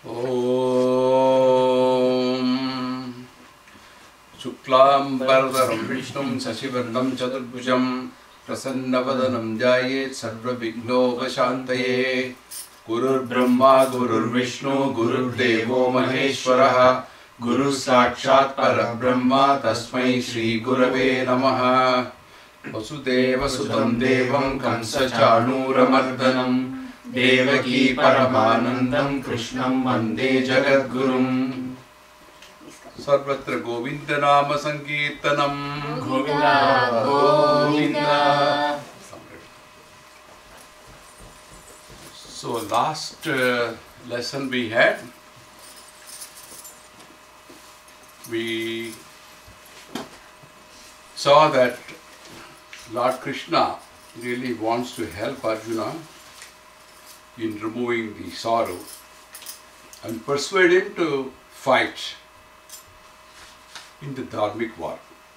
Om Shuklam Bharadaram Vishnum Sashivarnam Chaturbhujam Prasannavadanam Jayet Sarva Vigno Vashantaye Gurur Brahma Gurur Vishnu Gurur Devo Maheshwaraha Guru Sakshat Parabrahma Tasmai Shri Gurave Namaha Vasudeva Sudam Devam Kamsa Chanuramardanam Devaki Paramanandam Krishnam Vande Jagadgurum Sarvatra Govinda Nama Sankirtanam Govinda Govinda. So last lesson we had, we saw that Lord Krishna really wants to help Arjuna in removing the sorrow and persuade him to fight in the dharmic war.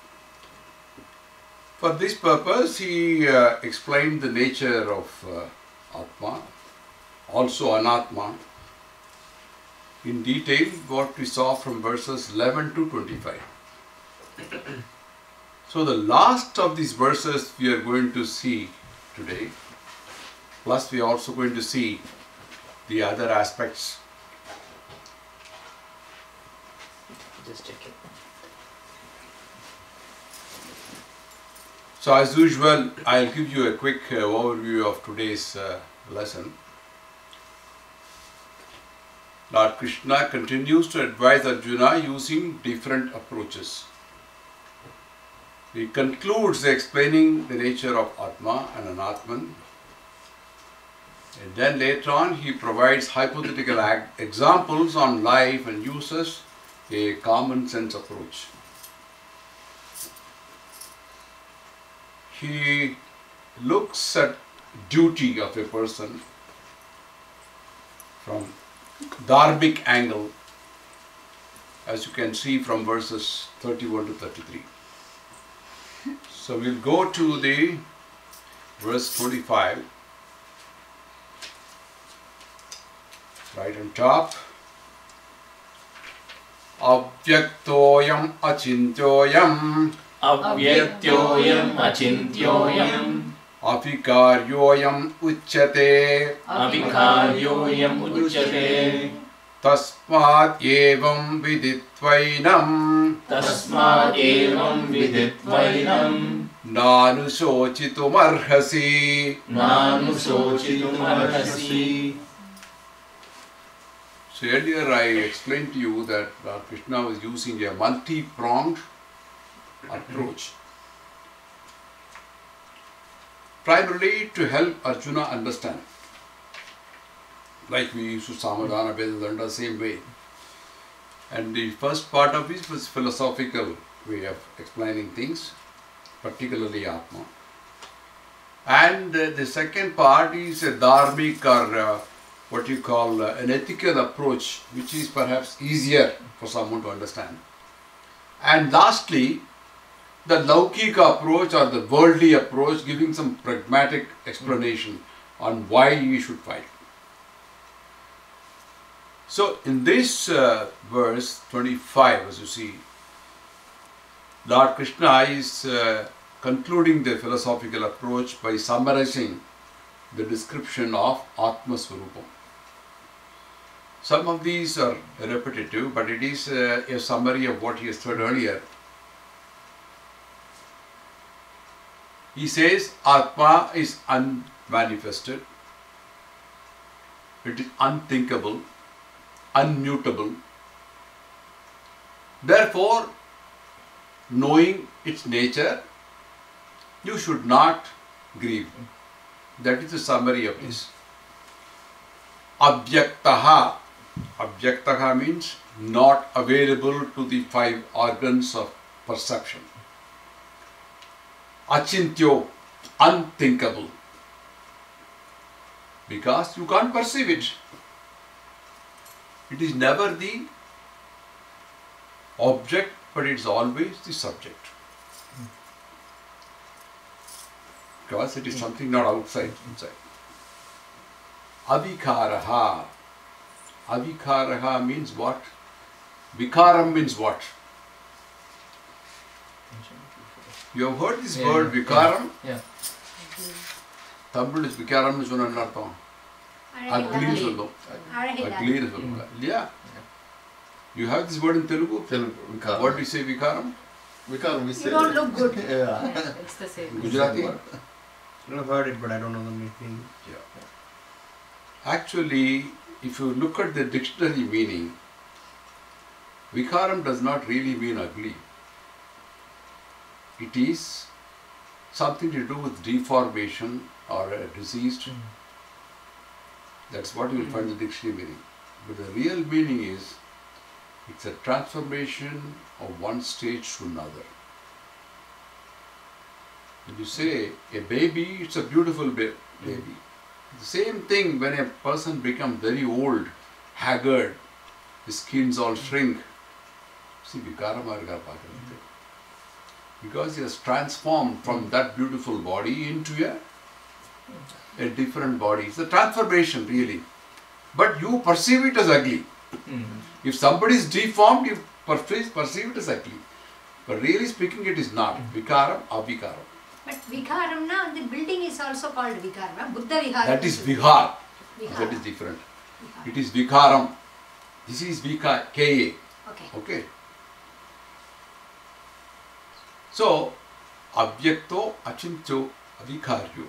For this purpose, he explained the nature of Atma, also Anatma, in detail, what we saw from verses 11 to 25. So the last of these verses we are going to see today. Plus, we are also going to see the other aspects. Just check it. So, as usual, I'll give you a quick overview of today's lesson. Lord Krishna continues to advise Arjuna using different approaches. He concludes explaining the nature of Atma and Anatman. And then later on, he provides hypothetical examples on life and uses a common sense approach. He looks at duty of a person from dharmic angle, as you can see from verses 31 to 33. So we'll go to the verse 25. Right on top. Avyaktoyam achintyoyam Avyaktoyam achintyoyam avikaryoyam uchyate avikaryoyam uchyate tasmad evam viditvainam tasmad evam viditvainam nanusochitumarhasi. nanusochitumarhasi. So earlier I explained to you that Lord Krishna was using a multi-pronged approach, primarily to help Arjuna understand. Like we used to Samadhana Vedanta, same way. And the first part of it was philosophical way of explaining things, particularly Atma. And the second part is a dharmic or what you call an ethical approach, which is perhaps easier for someone to understand. And lastly, the Laukika approach or the worldly approach, giving some pragmatic explanation on why we should fight. So in this verse 25, as you see, Lord Krishna is concluding the philosophical approach by summarizing the description of Atma Swarupam. Some of these are repetitive, but it is a summary of what he has said earlier. He says Atma is unmanifested, it is unthinkable, unmutable. Therefore, knowing its nature, you should not grieve. That is the summary of this. Avyaktaha. Avyaktaha means not available to the five organs of perception. Achintyo, unthinkable. Because you can't perceive it. It is never the object, but it is always the subject. Because it is something not outside, inside. Avikaraha. Avikaraha means what? Vikaram means what? You have heard this word Vikaram? Yeah. Tamil is Vikaram is one another. Ugly fellow. Ugly fellow. Yeah. You have this word in Telugu? Vikaram. What do you say Vikaram? Vikaram, we say. You don't look good. Yeah. Yeah, it's the same. Gujarati? I've heard it, but I don't know the meaning. Yeah. Actually, if you look at the dictionary meaning, Vikaram does not really mean ugly. It is something to do with deformation or a diseased. That's what you will find in the dictionary meaning. But the real meaning is, it's a transformation of one stage to another. When you say a baby, it's a beautiful baby. The same thing when a person becomes very old, haggard, his skin's all shrink. See, because he has transformed from that beautiful body into a different body. It's a transformation really. But you perceive it as ugly. If somebody is deformed, you perceive it as ugly. But really speaking, it is not. Vikaram, avikaram. But Vikaram now, the building is also called Vikaram. Buddha Vihara. That is Vihar. Vihara. That is different. Vihara. It is Vikaram. This is Vika, K-A. Okay. Okay. So, avyakto, achintyo, avikaryo.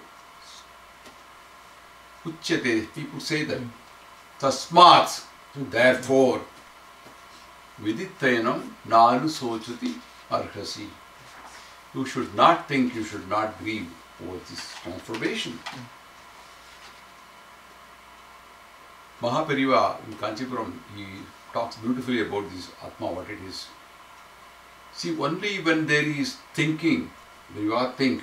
Uchyate, people say that. Tasmat, therefore, vidittayanam nalu sochati arhasi. You should not think, you should not grieve over this transformation. Mahapariva in Kanchipuram, he talks beautifully about this Atma, what it is. See, only when there is thinking, when you are think,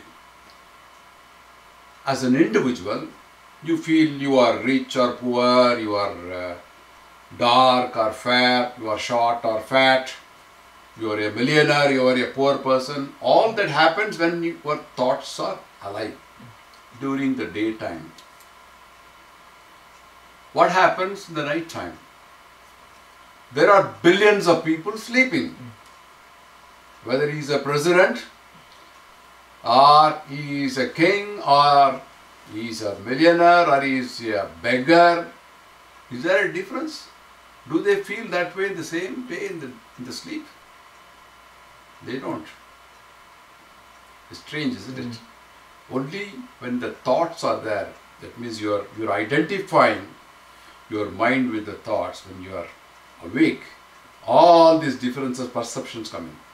as an individual, you feel you are rich or poor, you are dark or fair, you are short or fat, you are a millionaire, you are a poor person. All that happens when your thoughts are alive during the daytime. What happens in the night time? There are billions of people sleeping. Whether he is a president, or he is a king, or he is a millionaire, or he is a beggar. Is there a difference? Do they feel that way the same way in the sleep? They don't. It's strange, isn't it? Only when the thoughts are there, that means you're identifying your mind with the thoughts, when you are awake, all these differences, perceptions come in.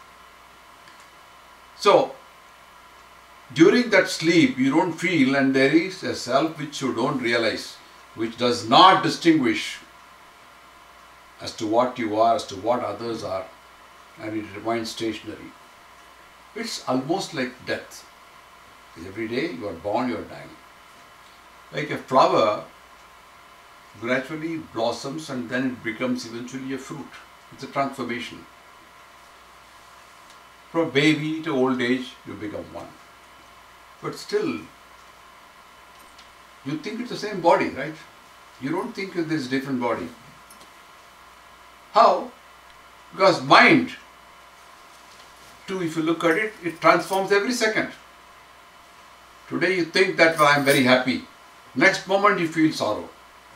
So, during that sleep, you don't feel, and there is a self which you don't realize, which does not distinguish as to what you are, as to what others are, and it remains stationary. It's almost like death. Every day you are born, you are dying. Like a flower gradually blossoms and then it becomes eventually a fruit. It's a transformation. From baby to old age, you become one. But still, you think it's the same body, right? You don't think that there is a different body. How? Because mind, too, if you look at it, it transforms every second. Today you think that I am very happy. Next moment you feel sorrow.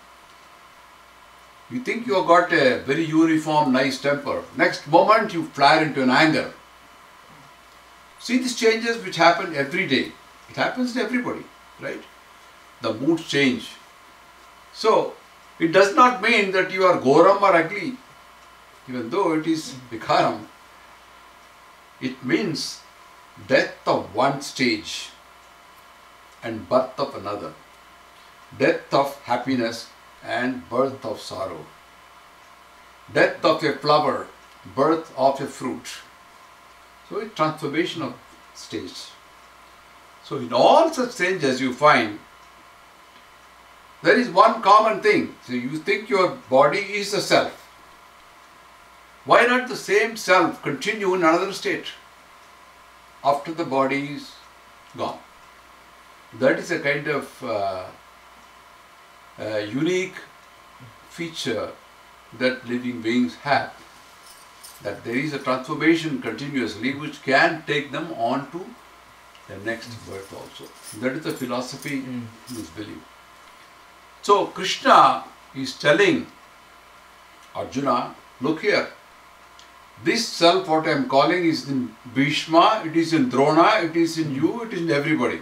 You think you have got a very uniform, nice temper. Next moment you flare into an anger. See these changes which happen every day. It happens to everybody, right? The moods change. So, it does not mean that you are goram or ugly. Even though it is vikaram, it means death of one stage and birth of another. Death of happiness and birth of sorrow. Death of a flower, birth of a fruit. So it's transformation of stage. So in all such stages you find there is one common thing. So you think your body is a self. Why not the same self continue in another state after the body is gone? That is a kind of unique feature that living beings have, that there is a transformation continuously which can take them on to the next birth also. That is the philosophy in this belief. So Krishna is telling Arjuna, look here, this self what I am calling is in Bhishma, it is in Drona, it is in you, it is in everybody.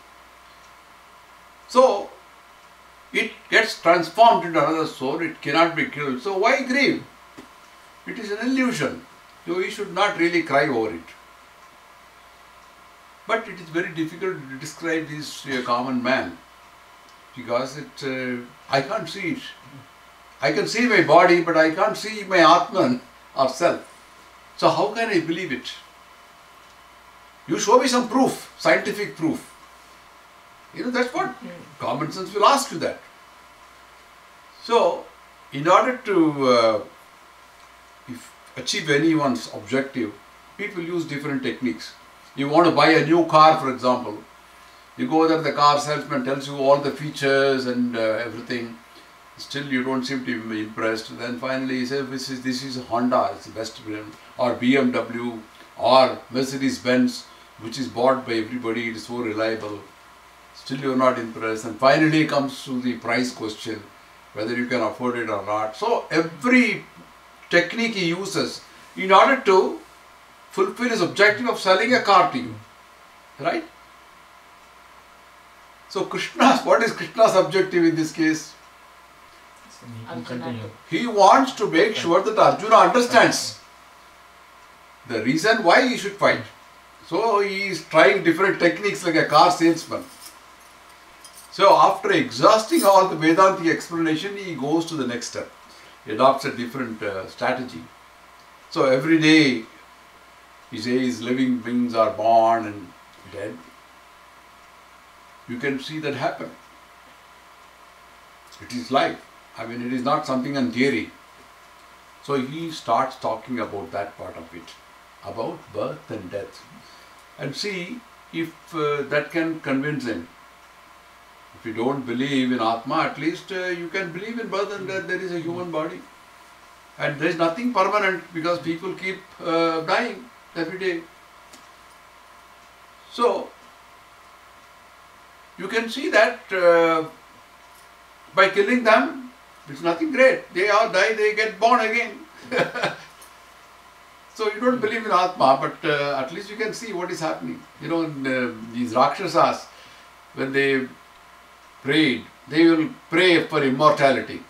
So it gets transformed into another soul, it cannot be killed. So why grieve? It is an illusion. So we should not really cry over it. But it is very difficult to describe this to a common man because I can't see it. I can see my body, but I can't see my Atman or self. So how can I believe it? You show me some proof, scientific proof. That's what common sense will ask you that. So, in order to achieve anyone's objective, people use different techniques. You want to buy a new car, for example. You go there, the car salesman tells you all the features and everything. Still, you don't seem to be impressed. Then finally, he says, "This is Honda, it's the best brand, or BMW, or Mercedes-Benz, which is bought by everybody. It is so reliable." Still, you are not impressed. And finally, comes to the price question, whether you can afford it or not. So, every technique he uses in order to fulfill his objective of selling a car to you, right? So, what is Krishna's objective in this case? Continue. He wants to make sure that Arjuna understands the reason why he should fight. So he is trying different techniques like a car salesman. So after exhausting all the Vedantic explanation, he goes to the next step. He adopts a different strategy. So every day he says living beings are born and dead. You can see that happen. It is life. I mean, it is not something in theory. So he starts talking about that part of it, about birth and death. And see if that can convince him. If you don't believe in Atma, at least you can believe in birth and death. There is a human body. And there is nothing permanent because people keep dying every day. So, you can see that by killing them, it's nothing great. They all die, they get born again. So you don't believe in Atma, but at least you can see what is happening. These Rakshasas, when they prayed, they will pray for immortality.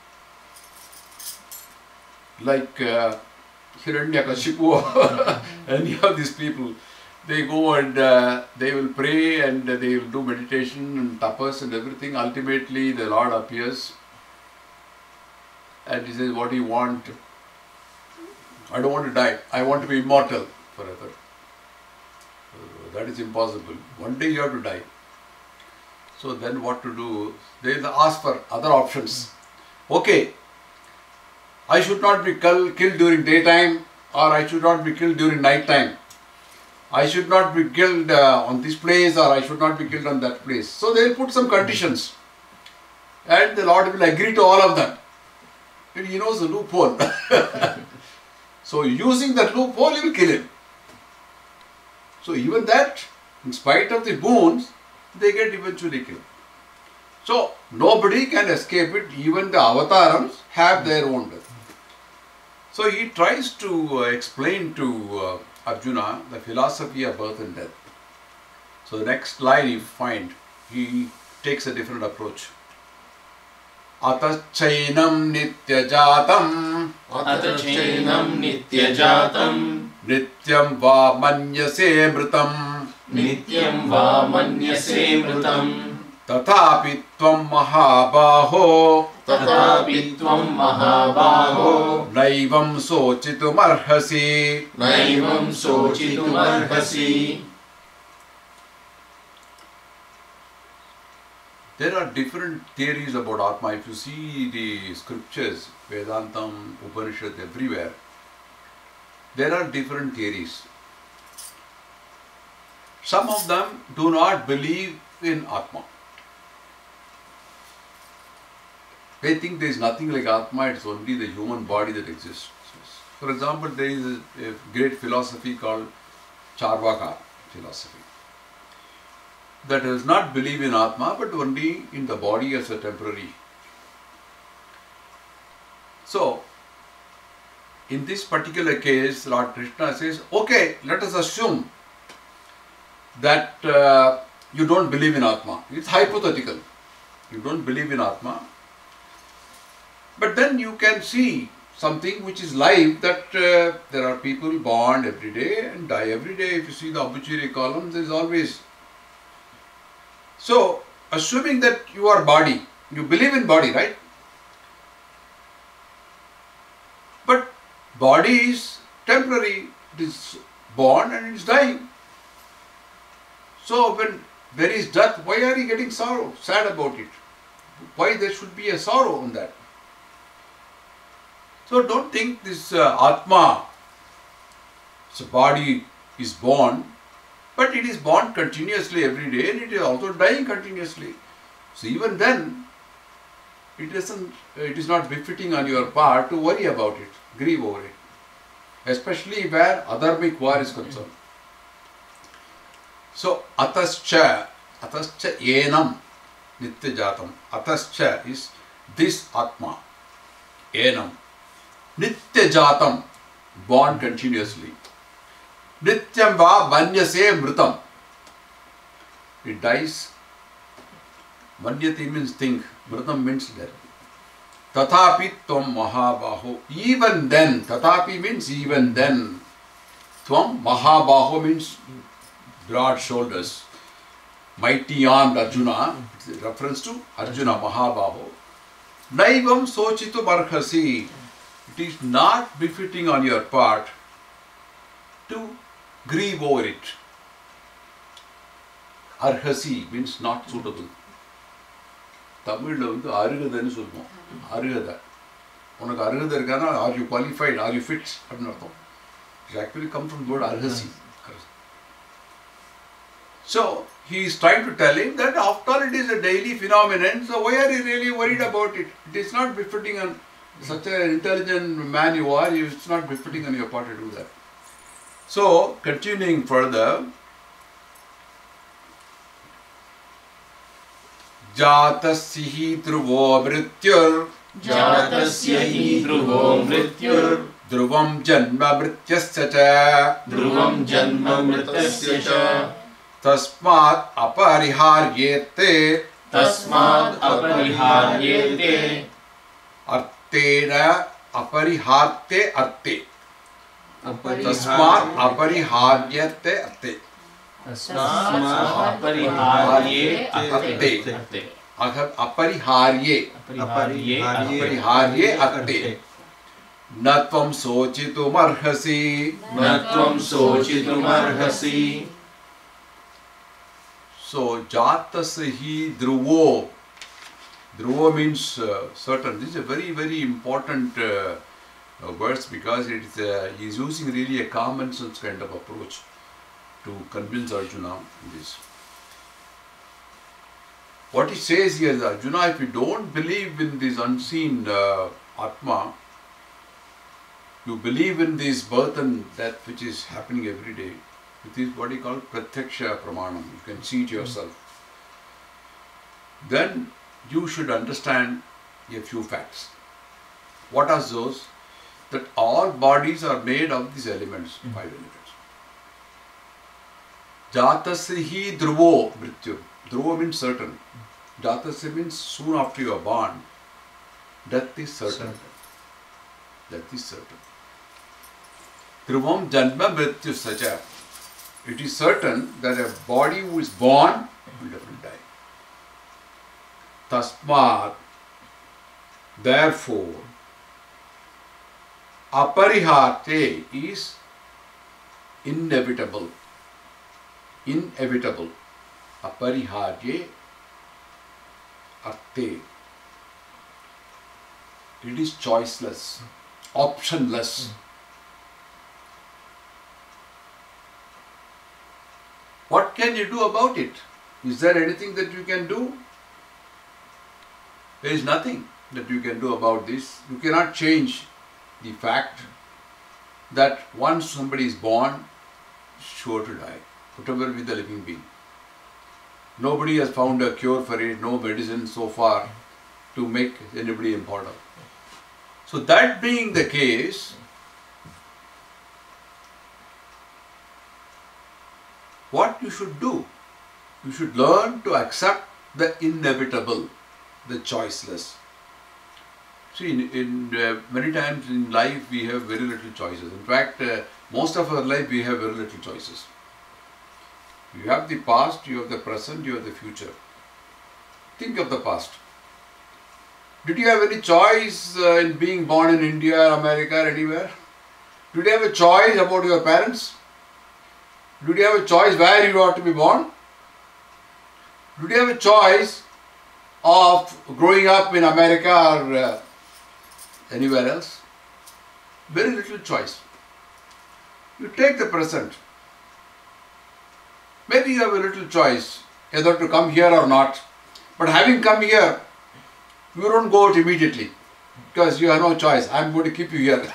Like Hiranyakashipu, any of these people, they go and they will pray and they will do meditation and tapas and everything. Ultimately, the Lord appears and he says, "What do you want?" "I don't want to die. I want to be immortal forever." That is impossible. One day you have to die. So then what to do? They will ask for other options. Okay, I should not be killed during daytime, or I should not be killed during night time. I should not be killed on this place, or I should not be killed on that place. So they will put some conditions. And the Lord will agree to all of them. And he knows the loophole. So using that loophole, he will kill him. So even that, in spite of the boons, they get eventually killed. So nobody can escape it. Even the avatarams have their own death. So he tries to explain to Arjuna the philosophy of birth and death. So the next line you find, he takes a different approach. Atachainam nityajatam Atachainam nityajatam nityam va manyase mritam nityam va manyase mritam tatapi tvam mahabaho tatapi tvam mahabaho naivam sochitum arhasi. naivam sochitum arhasi. There are different theories about Atma. If you see the scriptures, Vedantam, Upanishad, everywhere, there are different theories. Some of them do not believe in Atma. They think there is nothing like Atma, it's only the human body that exists. For example, there is a great philosophy called Charvaka philosophy that does not believe in Atma but only in the body as a temporary. So, in this particular case, Lord Krishna says, okay, let us assume that you don't believe in Atma. It's hypothetical. You don't believe in Atma. But then you can see something which is live, that there are people born every day and die every day. If you see the obituary columns, there is always. So, assuming that you are body, you believe in body, right? But body is temporary. It is born and it is dying. So, when there is death, why are you getting sad about it? Why there should be a sorrow on that? So don't think this Atma, so body is born, but it is born continuously every day and it is also dying continuously. So even then, it is not befitting on your part to worry about it, grieve over it, especially where adharmic war is concerned. So atascha enam nitya jatam. Atascha is this Atma, enam. Nitya jatam, born continuously. Nityam va manyase mritam. It dies. Manyati means think. Mritam means death. Tathapi tvam mahabaho. Even then. Tathapi means even then. Tvam mahabaho means broad shoulders. Mighty armed Arjuna. It's a reference to Arjuna Mahabaho. Naivam sochitu barhasi. It is not befitting on your part to grieve over it. Arhasi means not suitable. Tamil வந்து அருகதைன்னு சொல்லுவோம். அருகதை. உனக்கு அருகதை இருக்கானா, are you qualified, are you fit அப்படின்னு அர்த்தம். It actually comes from the word arhasi. So he is trying to tell him that after all it is a daily phenomenon, so why are you really worried about it? It is not befitting on such an intelligent man you are, it's not befitting on your part to do that. So, continuing further, Jatasya hi dhruvo mrityur Jatasya hi dhruvo mrityur Dhruvam janma mrityasya cha Dhruvam janma mrityasya cha Tasmat apariharyete Tasmad apariharyete Artena apariharte arte Tasmat apariharyate arte अपरिहार्ये अपरिहार्ये अत्ते न त्वं शोचितुमर्हसि So jatasya hi dhruvo. Dhruvo means certain. This is a very, very important verse because it is he is using really a common sense kind of approach to convince Arjuna in this. What he says here is, Arjuna, if you don't believe in this unseen Atma, you believe in this birth and death which is happening every day, it is what he calls pratyaksha pramanam. You can see it yourself. Then you should understand a few facts. What are those? That all bodies are made of these elements, 5 elements. Jatasya hi dhruvo mrityu. Dhruvo means certain. Jatasya means soon after you are born. Death is certain. Death is certain. Dhruvam janma mrityu sacha. It is certain that a body who is born will definitely die. Tasmat, therefore, aparihate is inevitable. Inevitable. Apariharye arte. It is choiceless, optionless. What can you do about it? Is there anything that you can do? There is nothing. that you can do about this. You cannot change the fact that once somebody is born, sure to die, whatever with the living being. Nobody has found a cure for it, no medicine so far to make anybody immortal. So that being the case, what you should do? You should learn to accept the inevitable, the choiceless. See, many times in life we have very little choices. In fact, most of our life we have very little choices. You have the past, you have the present, you have the future. Think of the past. Did you have any choice in being born in India, America, or anywhere? Did you have a choice about your parents? Did you have a choice where you are to be born? Did you have a choice of growing up in America or anywhere else? Very little choice. You take the present. Maybe you have a little choice either to come here or not. But having come here, you don't go out immediately because you have no choice. I am going to keep you here.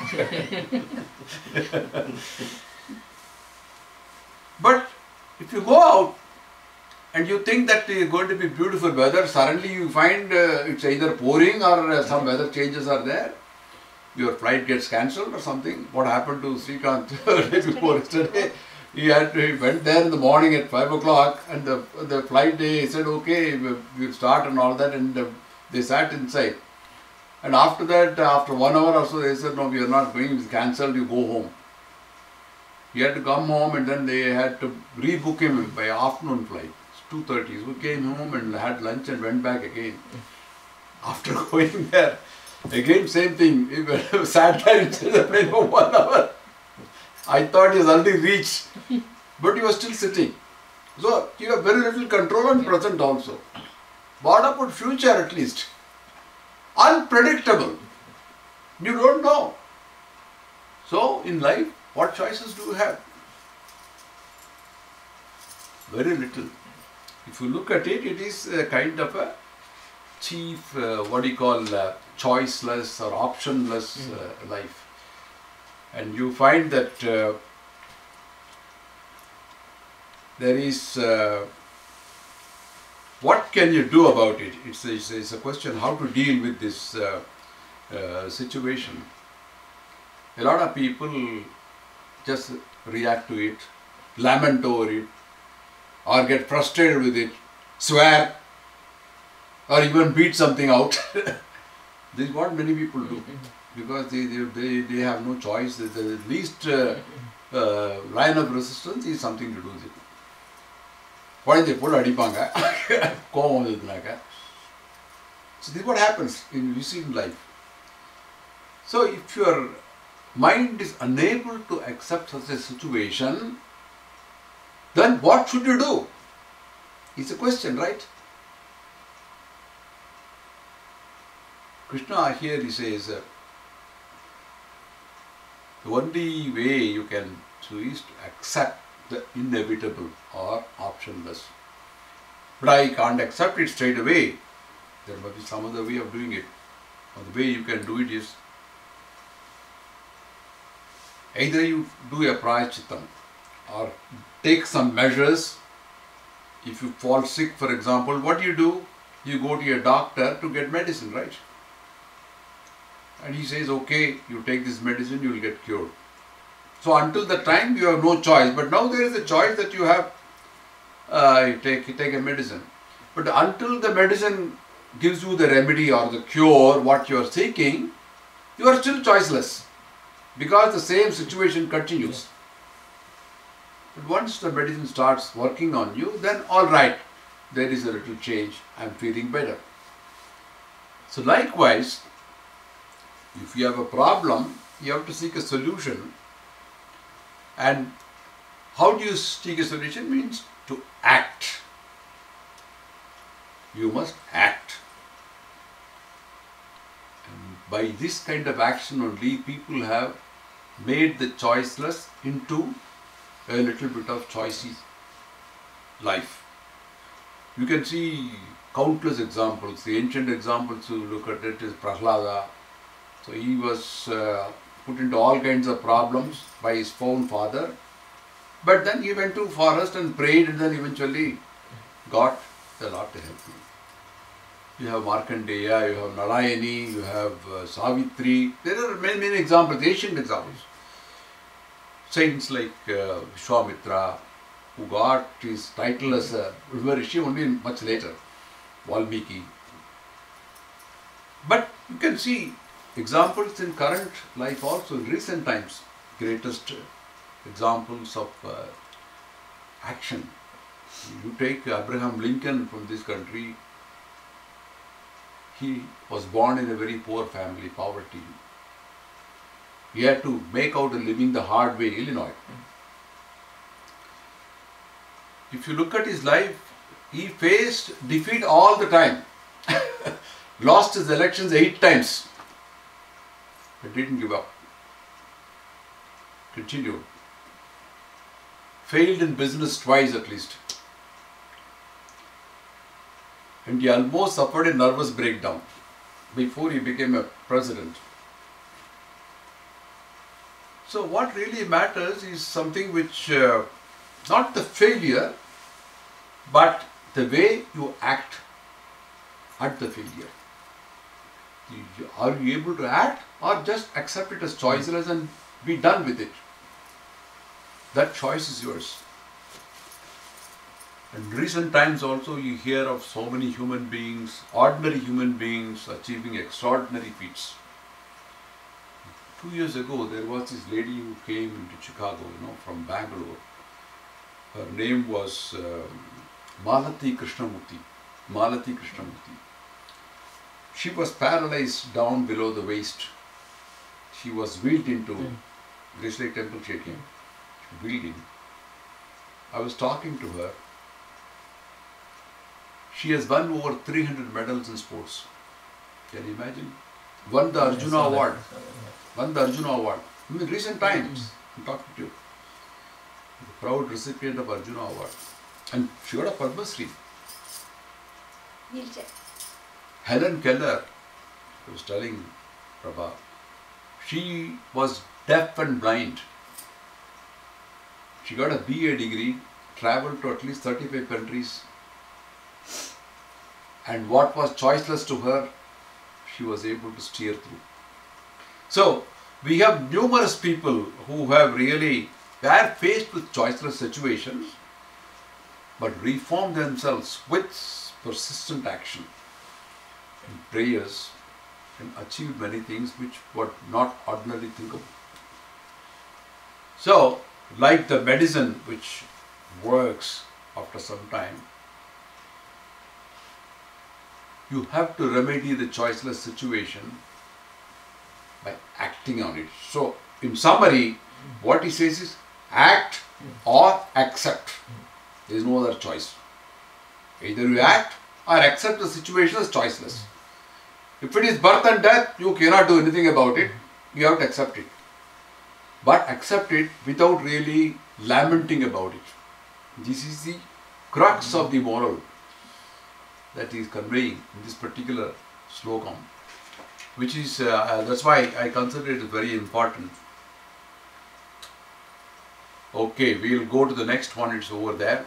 But if you go out and you think that it is going to be beautiful weather, suddenly you find it's either pouring or some weather changes are there. Your flight gets cancelled or something. What happened to Srikanth day before yesterday? He went there in the morning at 5 o'clock and the flight day, he said, okay, we'll start and all that, and they sat inside. And after that, after 1 hour or so, they said, no, we are not going, it's cancelled, you go home. He had to come home and then they had to rebook him by afternoon flight. It's 2:30. So he came home and had lunch and went back again. After going there, again same thing. He sat there inside the plane for 1 hour. I thought he has already reached, but he was still sitting. So you have very little control on present also. What about future at least? Unpredictable. You don't know. So in life, what choices do you have? Very little. If you look at it, it is a kind of a chief, choiceless or optionless life. And you find that there is, what can you do about it? It's a question how to deal with this situation. A lot of people just react to it, lament over it, or get frustrated with it, swear, or even beat something out. This is what many people do, because they have no choice. The least line of resistance is something to do with it. So this is what happens we see in life. So if your mind is unable to accept such a situation, then what should you do? It's a question, right? Krishna here he says, the only way you can do is to accept the inevitable or optionless. But I can't accept it straight away. There must be some other way of doing it. Or the way you can do it is either you do a prayachittam or take some measures. If you fall sick, for example, what do? You go to a doctor to get medicine, right? And he says, okay, you take this medicine, you will get cured. So until the time you have no choice, but now there is a choice that you have, you take a medicine. But until the medicine gives you the remedy or the cure, what you are seeking, you are still choiceless, because the same situation continues. But once the medicine starts working on you, then all right, there is a little change, I am feeling better. So likewise, if you have a problem, you have to seek a solution. And how do you seek a solution? Means to act. You must act. And by this kind of action only, people have made the choiceless into a little bit of choicy life. You can see countless examples. The ancient examples, you look at it, is Prahlada. So he was put into all kinds of problems by his own father. But then he went to forest and prayed, and then eventually got the Lord to help him. You have Markandeya, you have Narayani, you have Savitri. There are many, many examples, ancient examples. Saints like Vishwamitra, who got his title as a Rishi only much later, Valmiki. But you can see examples in current life also, in recent times, greatest examples of action. You take Abraham Lincoln from this country, he was born in a very poor family, poverty. He had to make out a living the hard way, Illinois. If you look at his life, he faced defeat all the time. Lost his elections 8 times. But didn't give up. Continued. Failed in business twice at least. And he almost suffered a nervous breakdown before he became a president. So what really matters is something which, not the failure, but the way you act at the failure. Are you able to act, or just accept it as choiceless and be done with it? That choice is yours. In recent times also you hear of so many human beings, ordinary human beings achieving extraordinary feats. 2 years ago there was this lady who came into Chicago, from Bangalore. Her name was Malati Krishnamurti. Malati Krishnamurti. She was paralyzed down below the waist. She was wheeled into Grace Lake Temple. She came. Wheeled in. I was talking to her. She has won over 300 medals in sports. Can you imagine? Won the Arjuna Award. Won the Arjuna Award. In recent times, I'm talking to you. The proud recipient of Arjuna Award. And she got a Padma Shri. Wheelchair. Helen Keller, I was telling Prabha, she was deaf and blind. She got a BA degree, traveled to at least 35 countries, and what was choiceless to her, she was able to steer through. So, we have numerous people who have really, they are faced with choiceless situations, but reformed themselves with persistent action and prayers, and achieved many things which were not ordinarily thinkable. So, like the medicine which works after some time, you have to remedy the choiceless situation by acting on it. So, in summary, what he says is act or accept. There is no other choice. Either you act or accept the situation as choiceless. If it is birth and death, you cannot do anything about it. You have to accept it. But accept it without really lamenting about it. This is the crux of the moral that he is conveying in this particular slokam, which is, that's why I consider it very important. Okay, we will go to the next one, it's over there.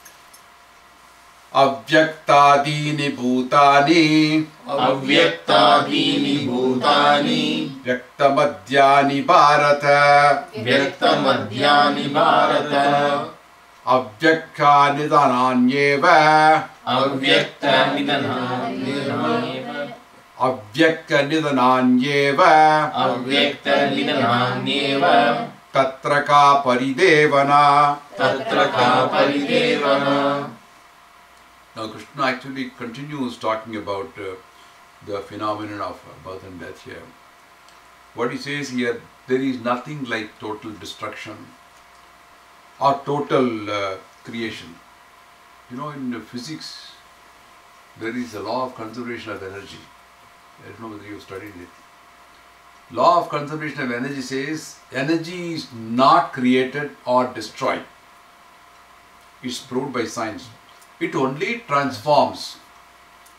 Avyaktadini bhutani Avyaktadini bhutani Vyaktamadhyani Bharata Vyaktamadhyani Bharata Avyakta nidananyeva Avyakta nidananyeva Avyakta nidananyeva Avyakta nidananyeva Tatra ka paridevana. Tatra ka paridevana. Now Krishna actually continues talking about the phenomenon of birth and death here. What he says here, there is nothing like total destruction or total creation. In physics, there is a law of conservation of energy. I don't know whether you have studied it. Law of conservation of energy says energy is not created or destroyed. It's proved by science. It only transforms.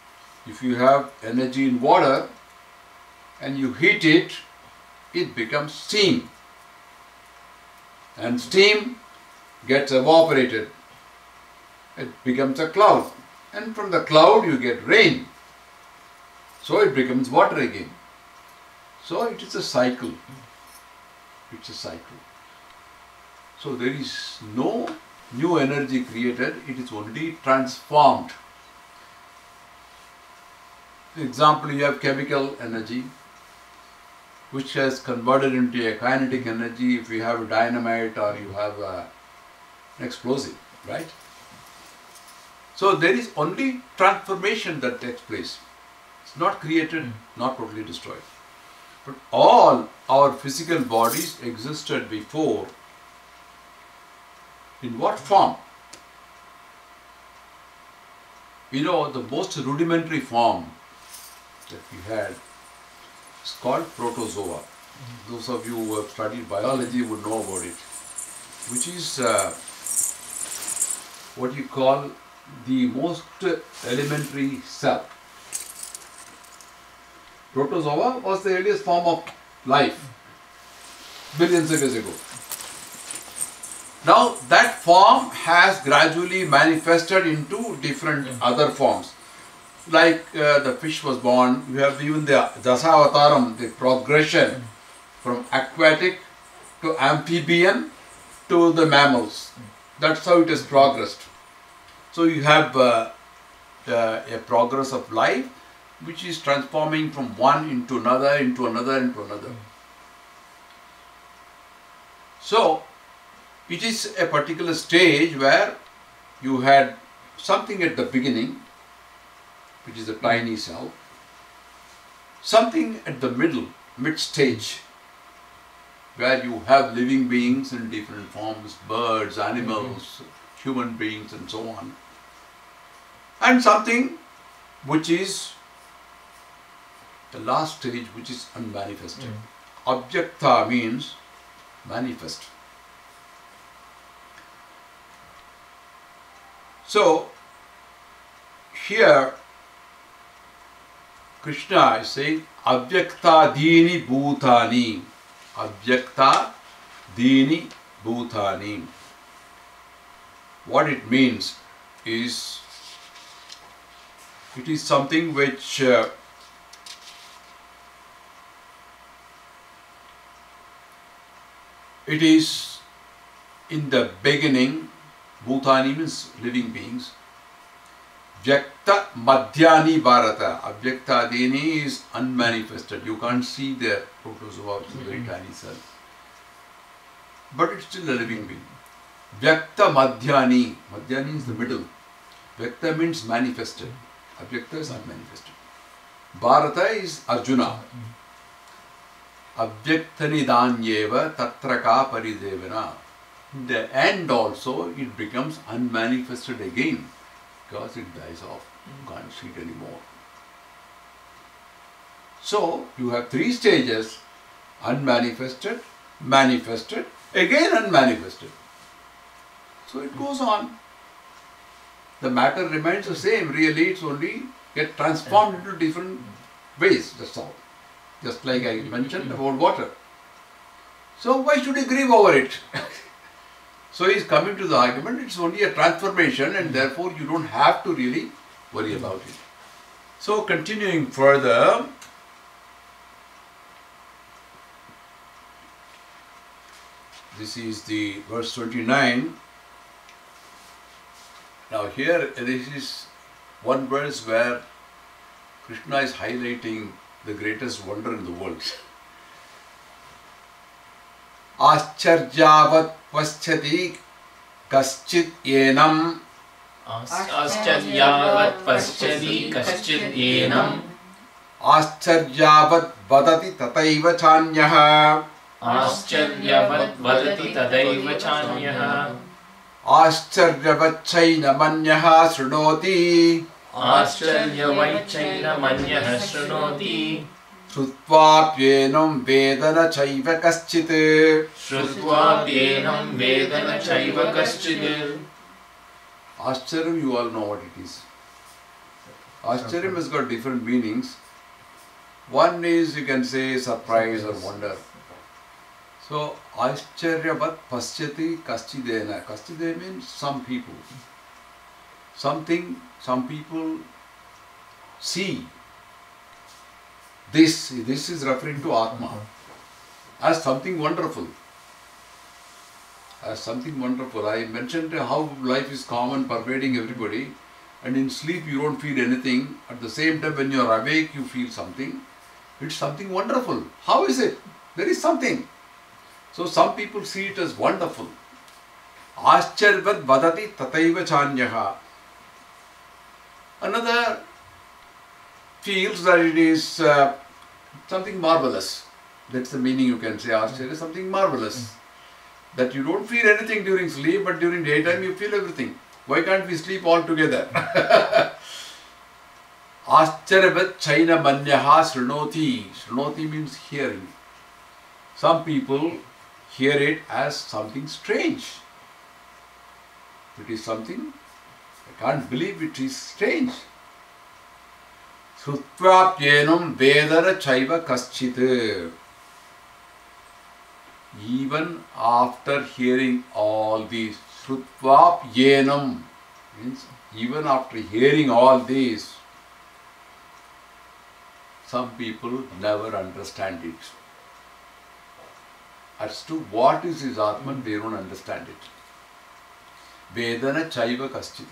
If you have energy in water and you heat it, it becomes steam. And steam gets evaporated. It becomes a cloud. And from the cloud you get rain. So it becomes water again. So it is a cycle. It's a cycle. So there is no new energy created, it is only transformed. For example, you have chemical energy which has converted into a kinetic energy if you have a dynamite or you have an explosive, right? So there is only transformation that takes place. It's not created, not totally destroyed. But all our physical bodies existed before. In what form? You know, the most rudimentary form that we had is called protozoa. Those of you who have studied biology would know about it, which is what you call the most elementary cell. Protozoa was the earliest form of life, billions of years ago. Now that form has gradually manifested into different other forms. Like the fish was born, you have even the Dasavataram, the progression from aquatic to amphibian to the mammals. That's how it has progressed. So you have a progress of life which is transforming from one into another, into another, into another. So it is a particular stage where you had something at the beginning, which is a tiny cell, something at the middle, mid-stage, where you have living beings in different forms, birds, animals, human beings and so on, and something which is the last stage, which is unmanifested. Abhyakta means manifest. So here Krishna is saying Abhyakta Dini Bhutani. Abhyakta Dini Bhutani. What it means is, it is something which it is in the beginning. Bhutani means living beings. Vyakta Madhyani Bharata. Abhyakta Dini is unmanifested. You can't see the protozoa, it's a very tiny cell. But it's still a living being. Vyakta Madhyani. Madhyani is the middle. Vyakta means manifested. Abhyakta is unmanifested. Bharata is Arjuna. Abhyaktani Danyeva Tatraka Paridevana. In the end also it becomes unmanifested again because it dies off. You can't see it anymore. So you have three stages: unmanifested, manifested, again unmanifested. So it goes on. The matter remains the same. Really, it's only get transformed into different ways. That's all. Just like I mentioned about water. So why should you grieve over it? So he is coming to the argument, it's only a transformation and therefore you don't have to really worry about it. So continuing further, this is the verse 29. Now here this is one verse where Krishna is highlighting the greatest wonder in the world. Ascharjavat paschati kaschit yenam. Ascharyavat paschati kaschit yenam. Ascharjavat vadati tataiva chanyaha. Ascharyavat vadati tadaiva chanyaha. Ascharjavachaina manyaha shrunoti. Ascharyavichaina manyaha shrunoti. Shrutvaapyenam vedana chaiva kaschit. Shrutvaapyenam vedana chaiva kaschit. Ascharya, you all know what it is. Ashcharyam has got different meanings. One is, you can say, surprise or wonder. So, Ascharyavat pasyati kaschidena. Kaschidena means some people. Something, some people see. This is referring to Atma as something wonderful. As something wonderful. I mentioned how life is common, pervading everybody, and in sleep you don't feel anything. At the same time, when you are awake, you feel something. It's something wonderful. How is it? There is something. So some people see it as wonderful. Ascharyavat vadati tataiva chanyaha. Another feels that it is something marvelous. That's the meaning, you can say. Ascharya is something marvelous. That you don't feel anything during sleep, but during daytime you feel everything. Why can't we sleep all together? Ascharyavat chaina manyaha srinoti. Srinoti means hearing. Some people hear it as something strange. It is something, I can't believe it is strange. Srutvapyenam vedara chaiva kaschit. Even after hearing all these, Srutvapyenam means even after hearing all these, some people never understand it. As to what is his Atman, they don't understand it. Vedana chaiva kaschit.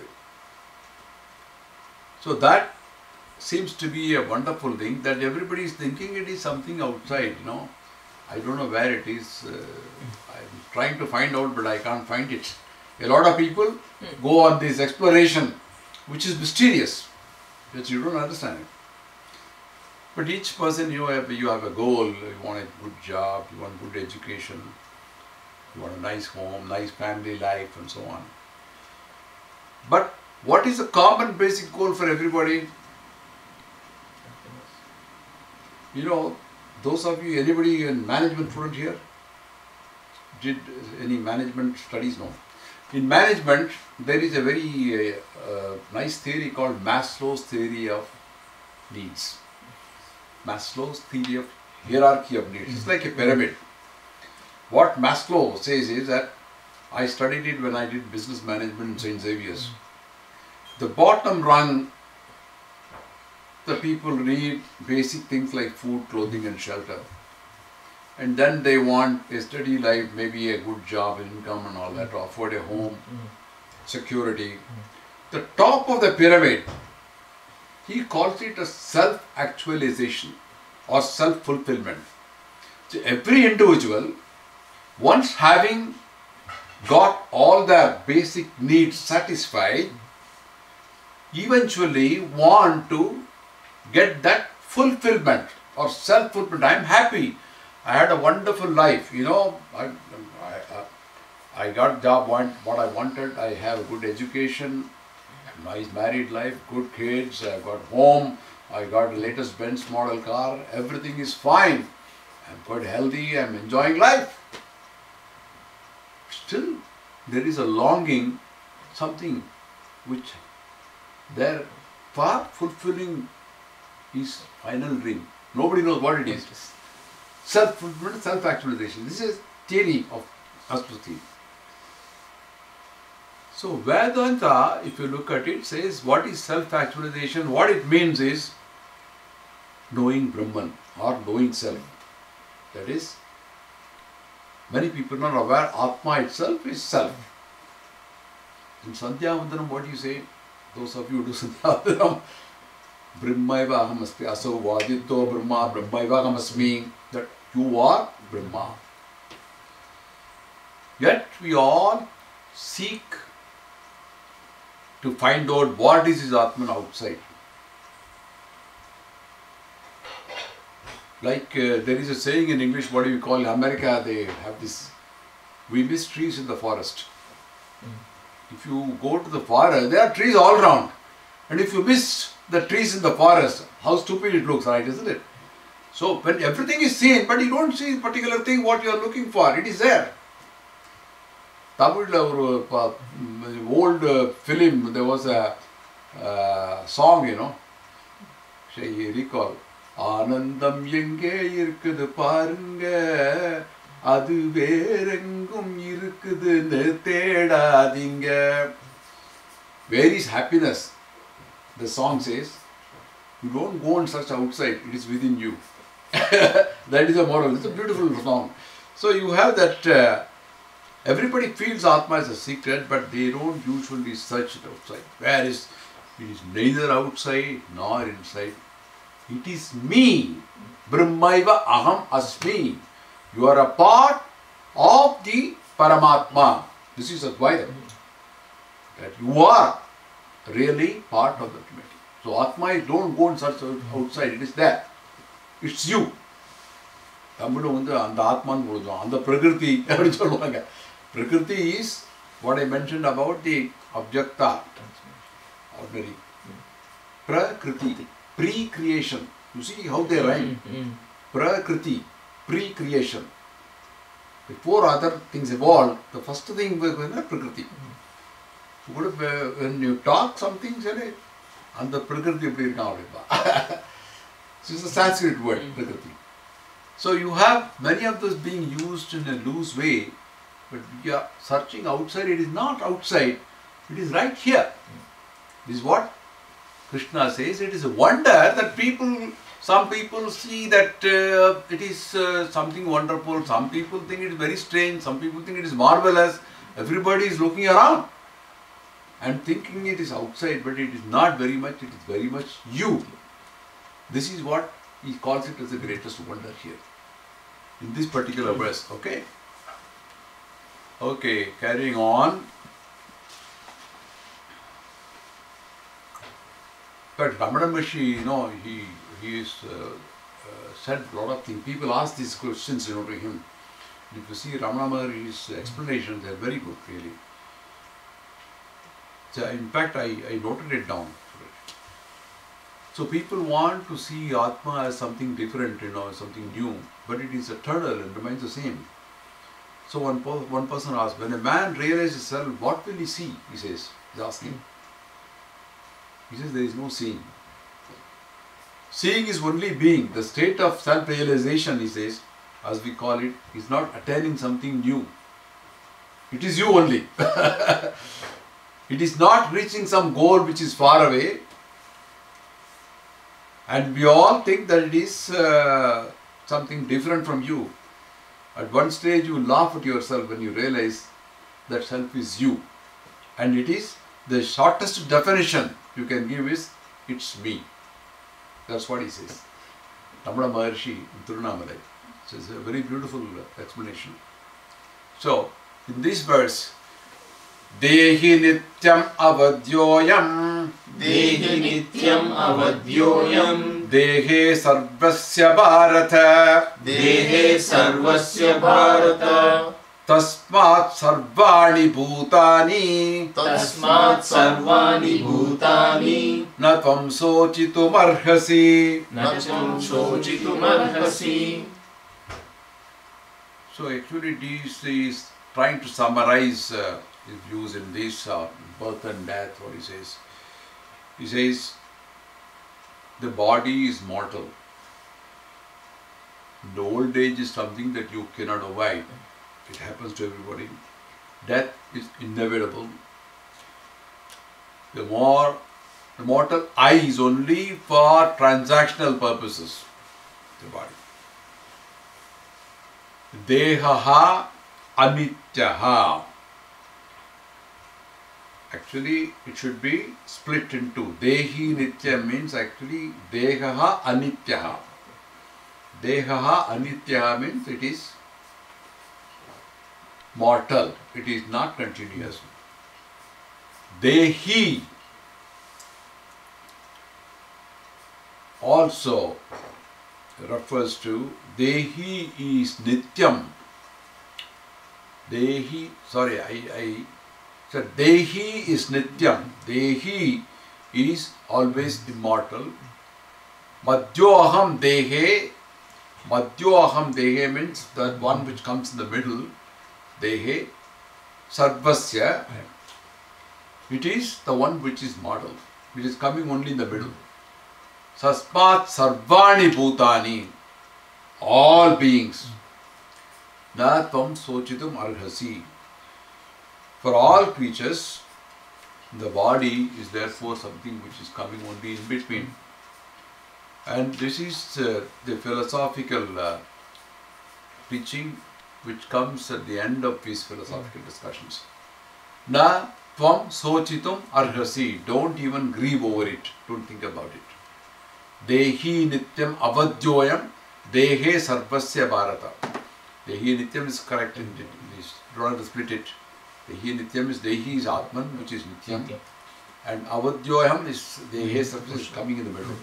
So that seems to be a wonderful thing, that everybody is thinking it is something outside, you know. I don't know where it is. I'm trying to find out, but I can't find it. A lot of people go on this exploration, which is mysterious, because you don't understand it. But each person, you have a goal. You want a good job, you want good education, you want a nice home, nice family life, and so on. But what is the common basic goal for everybody? You know, those of you, anybody in management student here? Did any management studies? No. In management, there is a very nice theory called Maslow's theory of needs. Maslow's theory of hierarchy of needs. It's like a pyramid. What Maslow says is that, I studied it when I did business management in St. Xavier's. The bottom rung, the people need basic things like food, clothing and shelter. And then they want a steady life, maybe a good job, income and all that, to afford a home, security. The top of the pyramid, he calls it a self-actualization or self-fulfillment. So every individual, once having got all their basic needs satisfied, eventually want to get that fulfillment or self-fulfillment. I am happy. I had a wonderful life. You know, I got job, what I wanted. I have a good education, nice married life, good kids. I got home. I got the latest Benz model car. Everything is fine. I'm quite healthy. I'm enjoying life. Still, there is a longing, something which there far fulfilling his final dream. Nobody knows what it is. Self-fulfillment, self-actualization. This is theory of Astuti. So Vedanta, if you look at it, says what is self-actualization? What it means is knowing Brahman or knowing self. That is, many people are not aware Atma itself is self. In Sandhya Vandanam, what do you say? Those of you who do Sandhya Vandanam, Brahmaiva ahamasmi, aso vadito Brahma, Brahmaiva ahamasmi, that you are Brahma. Yet we all seek to find out what is his Atman outside. Like there is a saying in English, what do you call, in America they have this, we miss trees in the forest. If you go to the forest, there are trees all around. And if you miss the trees in the forest, how stupid it looks, right, isn't it? So when everything is seen, but you don't see a particular thing what you are looking for, it is there. Tamil old film, there was a song, you know, you recall, Anandam yenge irkudu parunga, adu verengum irkudu thedadinga. Where is happiness? The song says, you don't go and search outside, it is within you. That is the moral. It's a beautiful song. So you have that, everybody feels Atma as a secret, but they don't usually search it outside. Where is, it is neither outside nor inside. It is me. Brahmaiva aham asmi. You are a part of the Paramatma. This is Advaita. That you are really part of the Trinity. So Atma is, don't go and search outside, it is there. It's you. Tamil வந்து அந்த ஆத்மான்னு போடுவோம், அந்த பிரகிருதி அப்படின்னு சொல்லுவாங்க. Prakriti is what I mentioned about the objecta, ordinary. Prakriti, pre-creation. You see how they rhyme. Prakriti, pre-creation. Before other things evolved, the first thing was Prakriti. When you talk something, say, and the Prakriti appear now. This is a Sanskrit word, Prakriti. So you have many of those being used in a loose way, but we are searching outside. It is not outside, it is right here. This is what Krishna says. It is a wonder that some people see that it is something wonderful, some people think it is very strange, some people think it is marvelous. Everybody is looking around and thinking it is outside, but it is not very much, it is very much you. This is what he calls it as the greatest wonder here, in this particular verse, okay? Okay, carrying on. But Ramana Maharshi, he is said a lot of things. People ask these questions, to him. If you see Ramana Maharshi's explanations, they are very good, really. So in fact, I noted it down. So people want to see Atma as something different, something new, but it is eternal and remains the same. So one person asked, when a man realizes self, what will he see? He says, he's asking. He says, there is no seeing. Seeing is only being. The state of self-realization, he says, as we call it, is not attaining something new. It is you only. It is not reaching some goal which is far away. And we all think that it is something different from you. At one stage you laugh at yourself when you realize that self is you. And it is the shortest definition you can give is, it's me. That's what he says. Ramana Maharshi in Tirunamalai. So it's a very beautiful explanation. So, in this verse, Dehi nityam avadyoyam. Dehi nityam avadyoyam. Dehe sarvasya bharata. Dehe sarvasya bharata. Tasmat sarvani bhutani. Tasmat sarvani bhutani. Na tvam sochitum arhasi. Na tvam sochitum arhasi. So actually this is trying to summarize his views in this birth and death, what he says. He says, the body is mortal. The old age is something that you cannot avoid. It happens to everybody. Death is inevitable. The mortal eye is only for transactional purposes. The body. Dehaha anityaha. Actually, it should be split into. Dehi nitya means actually dehaha anityaha. Dehaha anityaha means it is mortal. It is not continuous. Dehi also refers to Dehi is nityam. Dehi, sorry, I said Dehi is nityam. Dehi is always immortal. Madhyoaham dehe. Madhyoaham dehe means that one which comes in the middle. Dehe. Sarvasya. It is the one which is mortal. It is coming only in the middle. Sasmat sarvani bhutani, all beings. Na tvam sochitum arhasi. For all creatures, the body is therefore something which is coming only in between. And this is the philosophical preaching which comes at the end of these philosophical discussions. Na tvam sochitum arhasi. Don't even grieve over it. Don't think about it. Dehi nityam avadyoyam dehe sarvasya bharata. Dehi nityam is correct in this. Don't have to split it. Dehi nityam is dehi is atman, which is nityam. And avadyoyam is dehe sarvasya is coming in the middle.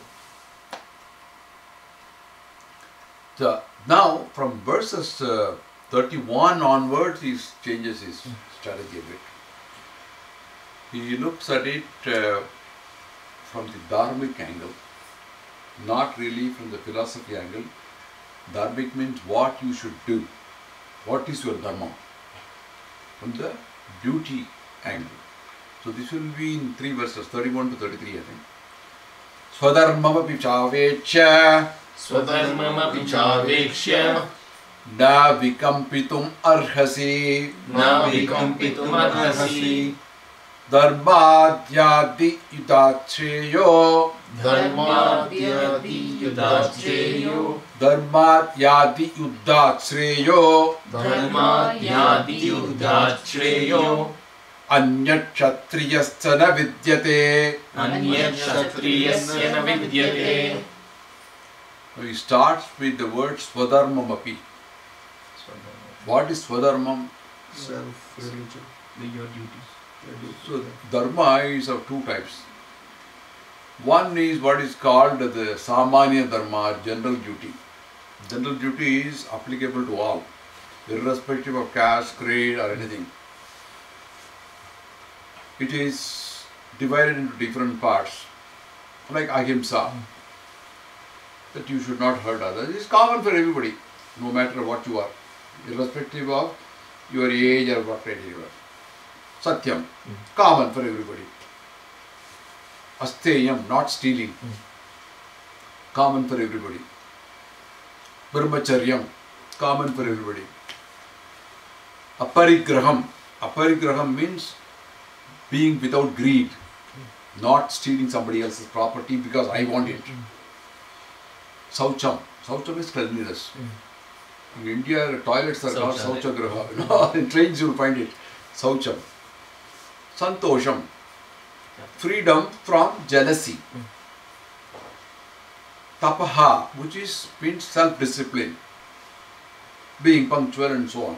So now from verses 31 onwards, he changes his strategy a bit. He looks at it from the dharmic angle, not really from the philosophy angle. Dharmic means what you should do. What is your dharma? From the duty angle. So this will be in 3 verses, 31 to 33 I think. Swadharmamapi chavecha Swadharmamapi chavekshya na vikampitum arhasi na vikampitum arhasi dharmadhyadi yudachreyo dharmadhyadi yudachreyo dharmadhyadi yudachreyo dharmadhyadi yudachreyo anyakshatriyasya na vidyate. anyakshatriyasya na vidyate. So he starts with the word swadharmamapi. What is swadharmam? Self-religion. Your duties. So dharma is of 2 types. One is what is called the samanya dharma, general duty. General duty is applicable to all, irrespective of caste, creed or anything. It is divided into different parts, like ahimsa, that you should not hurt others. It is common for everybody, no matter what you are, irrespective of your age or what age you are. Satyam, common for everybody. Asteyam, not stealing, common for everybody. Brahmacharyam, common for everybody. Aparigraham, aparigraham means being without greed, not stealing somebody else's property because I want it. Saucham, saucham is cleanliness. In India, the toilets are called sauchagraha. No, in trains you will find it. Saucham. Santosham, freedom from jealousy. Tapaha, which is means self-discipline, being punctual and so on.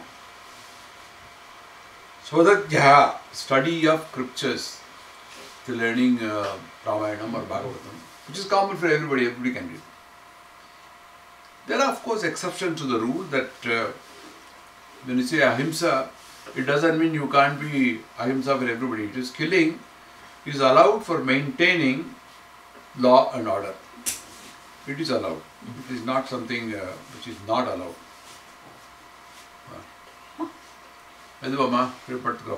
Swadhyaya, study of scriptures, the learning Ramayanam or Bhagavatam, which is common for everybody, everybody can read. There are of course exceptions to the rule that when you say ahimsa, it doesn't mean you can't be ahimsa for everybody. It is killing is allowed for maintaining law and order. It is allowed. It is not something which is not allowed. Eduvama, prepare to go.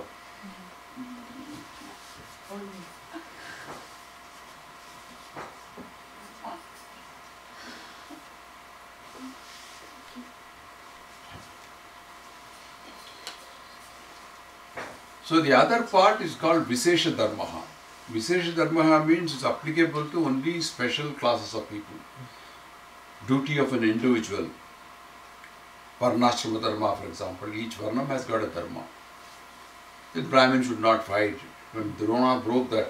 So the other part is called Visesha Dharmaha. Visesha Dharmaha means it's applicable to only special classes of people. Duty of an individual. Varnashrama Dharma, for example, each Varnam has got a Dharma. The Brahmin should not fight. When Drona broke that.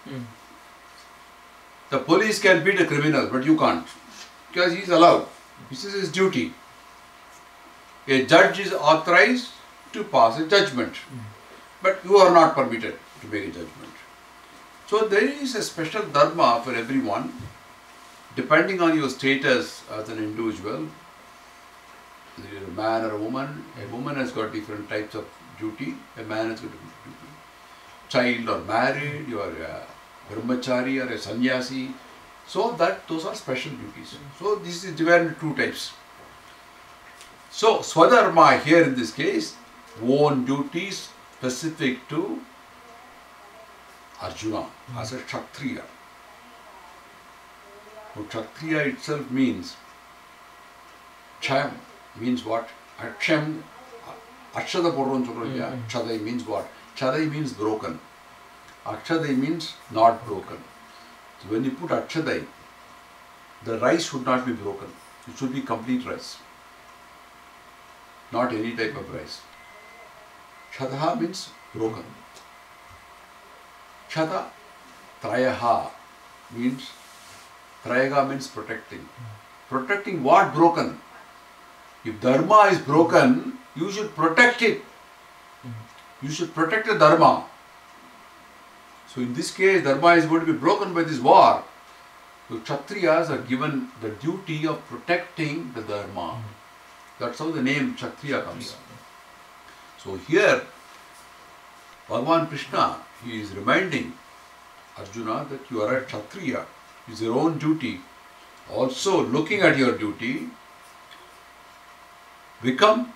The police can beat a criminal, but you can't. Because he is allowed. This is his duty. A judge is authorized to pass a judgment. But you are not permitted to make a judgment. So there is a special dharma for everyone, depending on your status as an individual. Whether you are a man or a woman has got different types of duty, a man has got different duty. Child or married, you are a brahmachari or a sannyasi. So that those are special duties. So this is divided into 2 types. So swadharma here in this case, own duties specific to Arjuna as a Kshatriya. So Kshatriya itself means, Ksham means what? Aksham, Akshada Purvan Surya, Kshadai means what? Kshadai means broken. Akshadai means not broken. So when you put Akshadai, the rice should not be broken. It should be complete rice. Not any type of rice. Kshadaha means broken. Kshada, Trayaha means, Trayaga means protecting. Protecting what broken? If dharma is broken, you should protect it. You should protect the dharma. So in this case, dharma is going to be broken by this war. So Kshatriyas are given the duty of protecting the dharma. That's how the name Kshatriya comes. So here, Bhagavan Krishna, he is reminding Arjuna that you are a Kshatriya. It's your own duty. Also looking at your duty, Vikam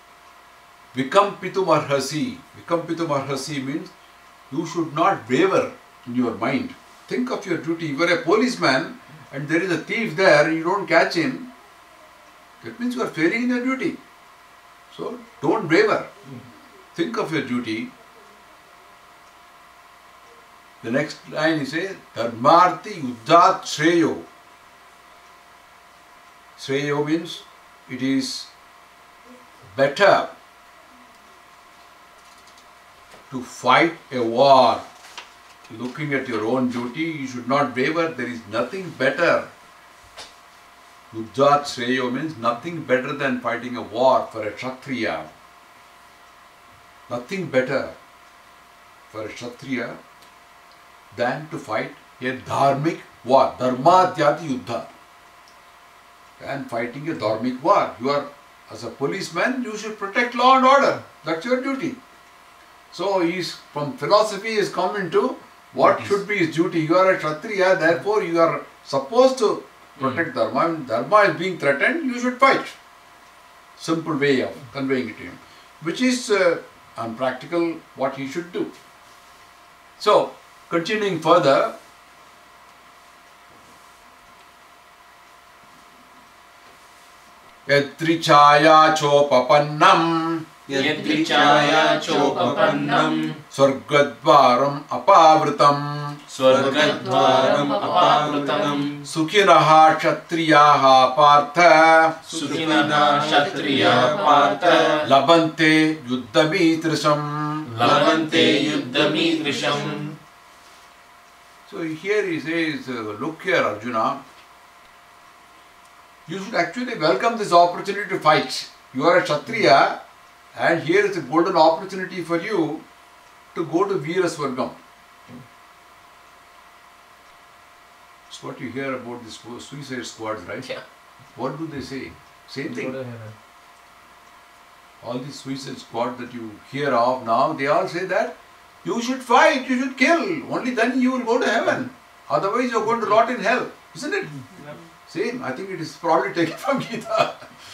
Pitum Arhasi. Vikam Pitum Arhasi means you should not waver in your mind. Think of your duty. You are a policeman and there is a thief there and you don't catch him. That means you are failing in your duty. So don't waver. Think of your duty. The next line is Dharmarthi Yuddhat Shreyo. Shreyo means it is better to fight a war. Looking at your own duty, you should not waver. There is nothing better. Yuddhat Shreyo means nothing better than fighting a war for a Kshatriya. Nothing better for a Kshatriya than to fight a dharmic war. Dharmadhyati Yuddha. And fighting a dharmic war. You are, as a policeman, you should protect law and order. That's your duty. So from philosophy is come into what should be his duty. You are a Kshatriya, therefore you are supposed to protect dharma. When dharma is being threatened, you should fight. Simple way of conveying it to him. Which is unpractical what he should do. So, continuing further, Yadrichaya chopapannam Yadrichaya chopapannam Swargadvaram apavritam Swargadvaram apavritam Sukhinaha kshatriyaha partha Sukhinaha kshatriya partha Labante yuddhamidrisam. Labante yuddhamidrisam. So here he says, look here Arjuna, you should actually welcome this opportunity to fight. You are a Kshatriya and here is a golden opportunity for you to go to Veera Swargam. That's what you hear about these suicide squads, right? Yeah. What do they say? Same thing. All these suicide squads that you hear of now, they all say that you should fight, you should kill, only then you will go to heaven. Otherwise you are going to rot in hell. Isn't it? Same. I think it is probably taken from Gita.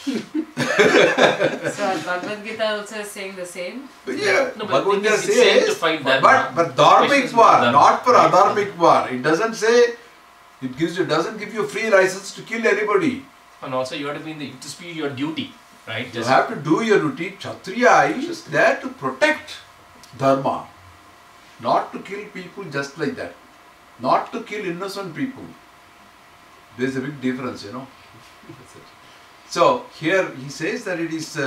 So Bhagavad Gita also is saying the same? Yeah, No, but Bhagavad the Gita thing is, it's saying to says, fight dharma. but dharmic war, Dharma. not for adharmic war. It doesn't say, doesn't give you free license to kill anybody. And also you have to be in the, to speed your duty, right? You have to do your duty. Kshatriya is there to protect dharma. Not to kill people just like that. Not to kill innocent people. There is a big difference, you know. So here he says that it is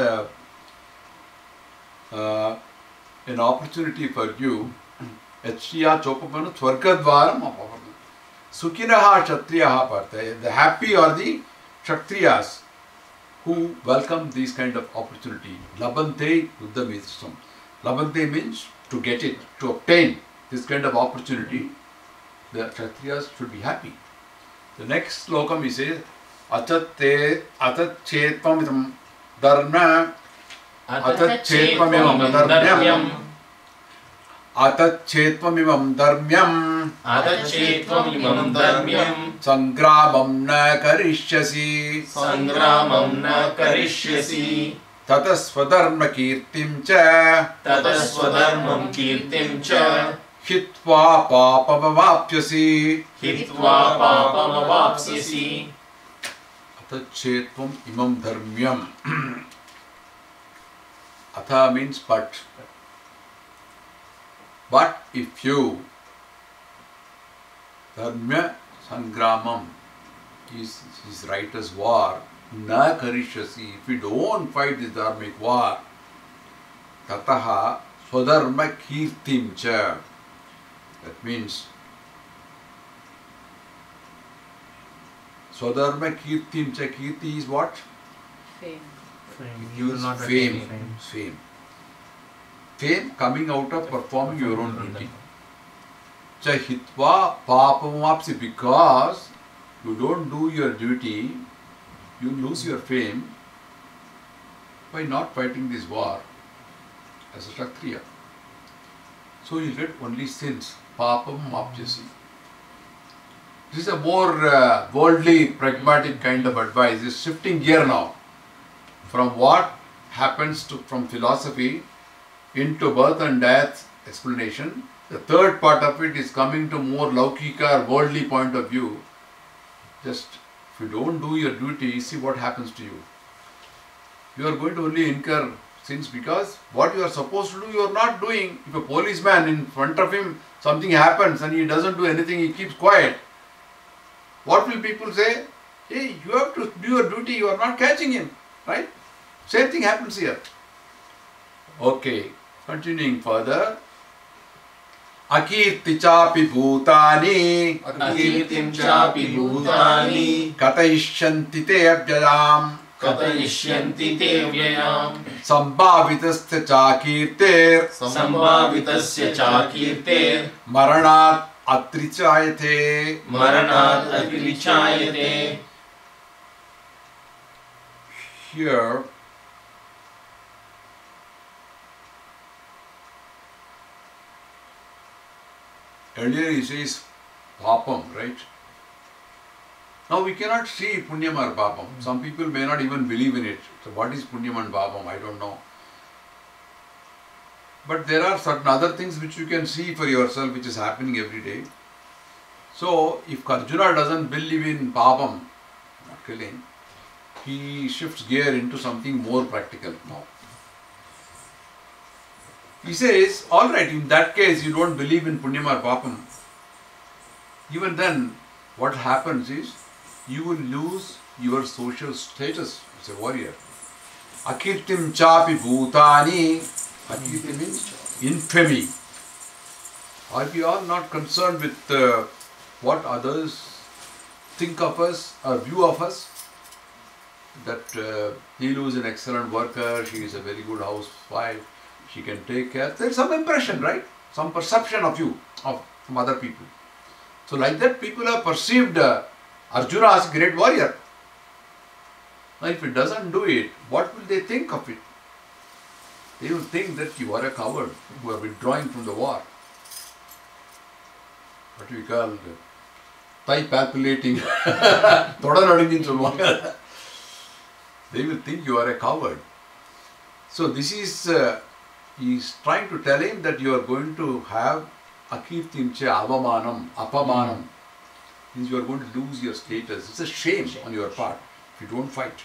an opportunity for you. Kshatriya chopapanu swargadvaram apavartam. Sukhinaha kshatriyaha partha. The happy are the Kshatriyas who welcome these kind of opportunity. Labante yuddhamidrisam. Labante means to get it, to obtain this kind of opportunity. The Kshatriyas should be happy. The next slokam he says, Atachetpamidam dharma Atachetpamimam dharmyam Atachetpamimam dharmyam Atachetpamimam dharmyam Sangramam na karishyasi Sangramam na karishyasi Tatasvadharma kirtim cha Tatasvadharmam kirtim cha Hitva papamavapyasi. Hitva papamavapsyasi. Atachetvam imam dharmyam. Atha means but. But if you dharmya sangramam is right as war, na karishyasi, if you don't fight this dharmic war, tataha swadharma kirtim cha. That means swadharma kirtim cha. Kirti is what? Fame. You will not Fame. attain Fame. Fame coming out of performing your own duty. Cha hitva papamapsi, because you don't do your duty, you lose your fame by not fighting this war as a Kshatriya. So you get only sins. Papamapyasi. This is a more worldly, pragmatic kind of advice. It's shifting gear now from what happens from philosophy into birth and death explanation. The third part of it is coming to more laukika, worldly point of view. Just if you don't do your duty, see what happens to you. You are going to only incur sins because what you are supposed to do, you are not doing. If a policeman in front of him, something happens and he doesn't do anything, he keeps quiet. What will people say? Hey, you have to do your duty, you are not catching him. Right? Same thing happens here. Okay, continuing further. Akirti chapi bhutani. Akirtim chapi bhutani. Katayishyanti te abhyayam. Katayishyanti te vyayam. Sambhavitasya chakirter. Sambhavitasya chakirter. Maranat atrichayate. Maranat atrichayate. Here, earlier he says papam, right? Now we cannot see punyam or papam. Some people may not even believe in it. So what is punyam and papam? I don't know. But there are certain other things which you can see for yourself which is happening every day. So if Arjuna doesn't believe in papam, not killing, he shifts gear into something more practical now. He says, alright, in that case you don't believe in punyam or papam. Even then, what happens is, you will lose your social status as a warrior. Akirtim chapi bhutani. Akirti means infamy. Are we all not concerned with what others think of us or view of us? That Neelu is an excellent worker, she is a very good housewife, she can take care. There is some impression, right? Some perception of you, from other people. So like that, people have perceived Arjuna as a great warrior. Now if he doesn't do it, what will they think of it? They will think that you are a coward who are withdrawing from the war. What we call thigh palpitating. They will think you are a coward. So this is, he is trying to tell him that you are going to have akirtim cha avamanam, apamanam. Means you are going to lose your status. It's a shame on your part if you don't fight.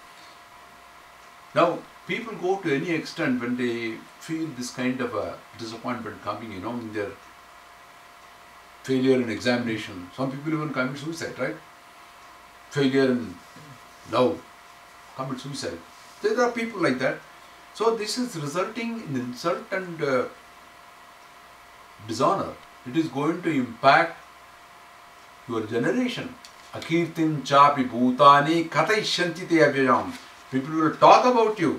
Now, people go to any extent when they feel this kind of a disappointment coming, in their failure in examination. Some people even commit suicide, right? Failure in love, commit suicide. There are people like that. So this is resulting in insult and dishonor. It is going to impact your generation. Akirtim chapi bhutani katayishyanti te avyayam. People will talk about you.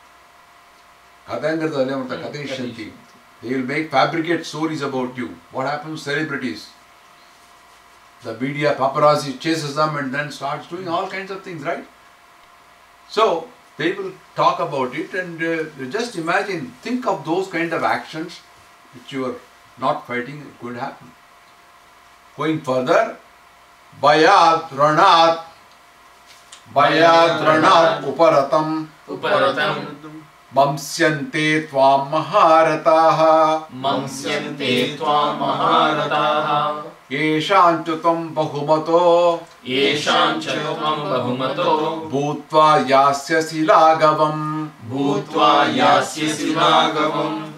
Katayishyanti. They will fabricate stories about you. What happens to celebrities? The media paparazzi chases them and then starts doing all kinds of things, right? So they will talk about it, and just imagine, think of those kind of actions which you are not fighting, it could happen. Going further, Bayat Ranat uparatam. Uparatam. Mamsyante tvam maharataha. Mamsyante tvam maharataha. Yeshantu tvam bahumato. Yesham cha tvam bahumato. Bhutva yasyasi lagavam. Bhutva yasyasi lagavam.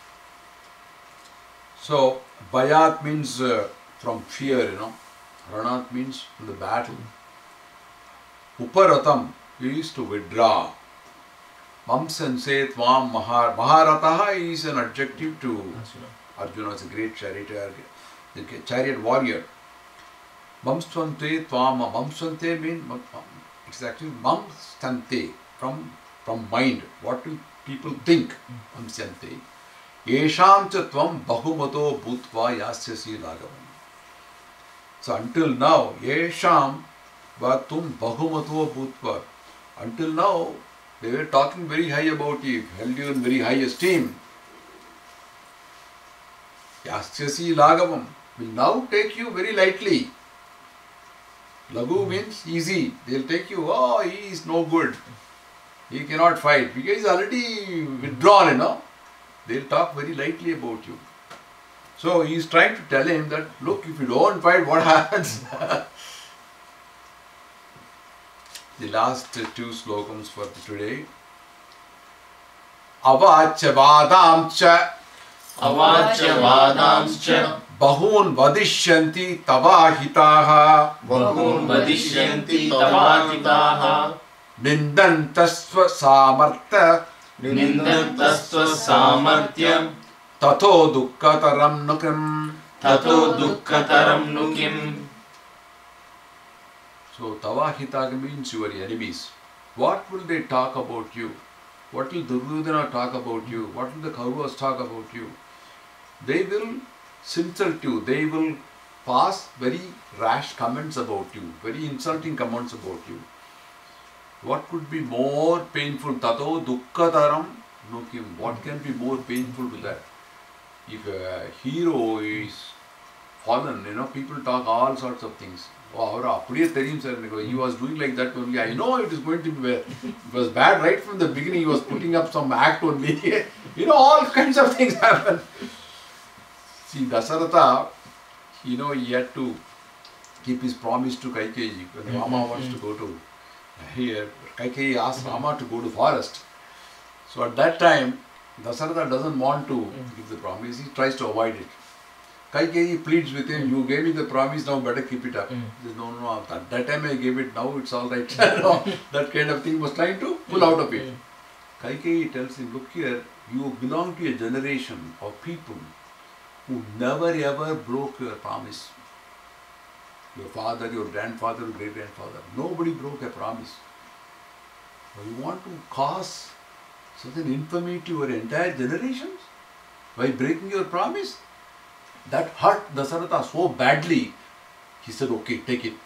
So, bayat means from fear, Ranat means from the battle. Uparatam is to withdraw. Mamsanse tvam maharataha is an adjective to Arjuna is a great charioteer, the chariot warrior. Mamsante tvam, mamsante means exactly mamstante from mind. What do people think? Mamsante. Yesham cha tvam bahumato bhutva yasyasi lagavam. So until now, Yesham va tum bahumato bhutva. Until now, they were talking very high about you, held you in very high esteem. Yasyasi lagavam will now take you very lightly. Lagu means easy. They'll take you, oh, he is no good. He cannot fight because he is already withdrawn, They'll talk very lightly about you. So he is trying to tell him that, look, if you don't fight, what happens? The last two slokams for today. Avacha vadamcha. Avacha vadamcha. Bahun vadishyanti tavahitaha. Bahun vadishyanti tavahitaha. Nindantasva samartha. Nindantasva samartyam. Tato dukkataram nukim. Tato dukkataram nukim. So tavahitaga means your enemies. What will they talk about you? What will Duryodhana talk about you? What will the Kauravas talk about you? They will insult you. They will pass very rash comments about you, very insulting comments about you. What could be more painful? Tato dukkataram nukim. What can be more painful to that? If a hero is fallen, people talk all sorts of things. Oh, he was doing like that only. I know it is going to be bad. It was bad right from the beginning. He was putting up some act only. All kinds of things happen. See, Dasaratha, he had to keep his promise to Kaikeyi. When Rama wants to go to here, Kaikeyi asked Rama to go to forest. So at that time, Dasaratha doesn't want to give the promise. He tries to avoid it. Kaikeyi pleads with him, you gave me the promise, now better keep it up. He says, no, at that time I gave it, now it's all right. That kind of thing was trying to pull out of it. Kaikeyi tells him, look here, you belong to a generation of people who never ever broke your promise. Your father, your grandfather, your great-grandfather, nobody broke a promise. So you want to cause such an infamy to your entire generations by breaking your promise? That hurt Dasaratha so badly, he said, okay, take it.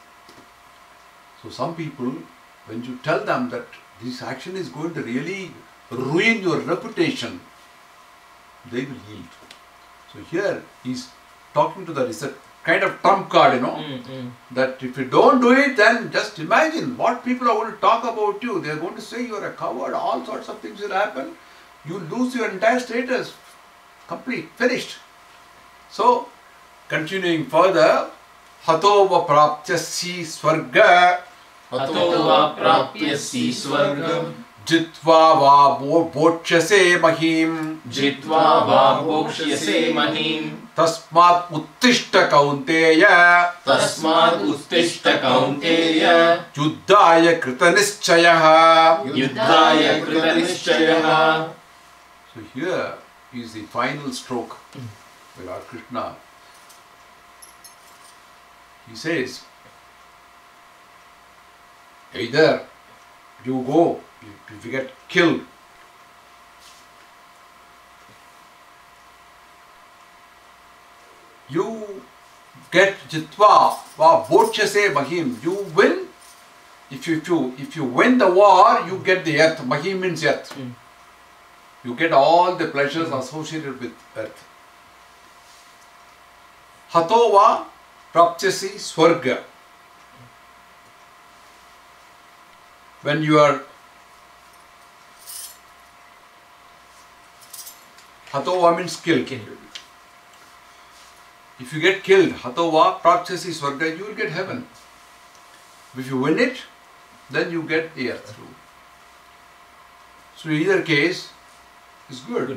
So some people, when you tell them that this action is going to really ruin your reputation, they will yield. So here he's talking to it's a kind of trump card, that if you don't do it, then just imagine what people are going to talk about you. They are going to say you are a coward, all sorts of things will happen. You lose your entire status, complete, finished. So, continuing further, Hato va praptyasi swarga. Hato va praptyasi swargam. Jitva va bhokshase mahim. Jitva va bhokshase mahim. Tasmat uttishta kaunteya. Tasmat uttishta kaunteya. Yuddhaya kritanischayaha. Yuddhaya kritanischayaha. So here is the final stroke. Lord Krishna, he says, either you go, if you get killed, you get jitva va bhokshase mahim, you win. If you win the war, you get the earth. Mahim means earth. You get all the pleasures associated with earth. Hato va praptyasi swarga. When you are Hatova means kill. If you get killed, hatova prapsyasi swarga, you will get heaven. If you win it, then you get the earth too. So either case is good.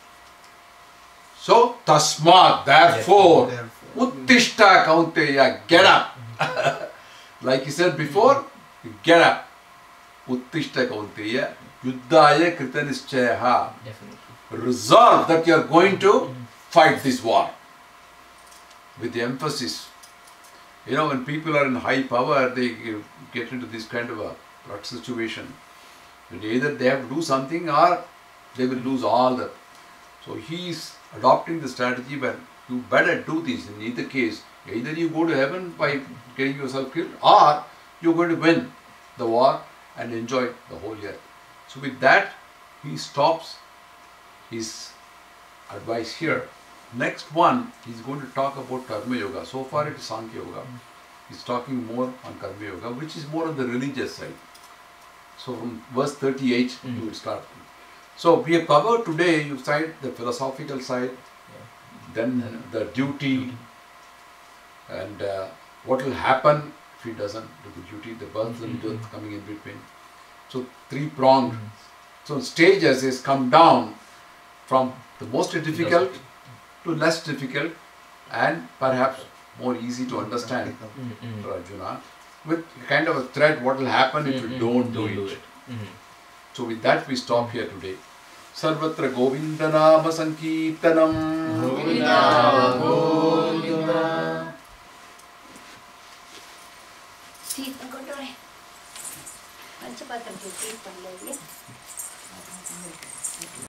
So tasmat, therefore, uttishta kaunteya, get up. Like he said before, get up. Uttishta kaunteya, yuddhaya kritanishchayaha. Resolve that you are going to fight this war. With the emphasis. You know, when people are in high power, they get into this kind of a rough situation. And either they have to do something or they will lose all that. So he is adopting the strategy where you better do this. In either case, either you go to heaven by getting yourself killed, or you are going to win the war and enjoy the whole year. So with that, he stops his advice here. Next one, he's going to talk about Karma Yoga. So far it is Sankhya Yoga. He's talking more on Karma Yoga, which is more on the religious side. So from verse 38, you will start. So we have covered today, you side the philosophical side, then the duty, and what will happen if he doesn't do the duty, the birth and death coming in between. So three-pronged. So stages is come down from the most difficult to less difficult and perhaps more easy to understand for Arjuna, with kind of a thread what will happen if you don't do it. So with that we stop here today. Sarvatra Govinda Nama Sankirtanam Govinda